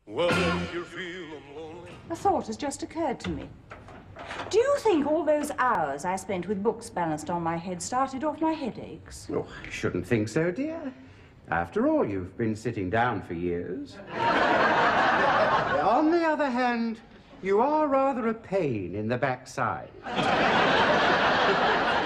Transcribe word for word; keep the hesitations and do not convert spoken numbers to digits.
Well, if you're feeling lonely... A thought has just occurred to me. Do you think all those hours I spent with books balanced on my head started off my headaches? Oh, I shouldn't think so, dear. After all, you've been sitting down for years. On the other hand, you are rather a pain in the backside.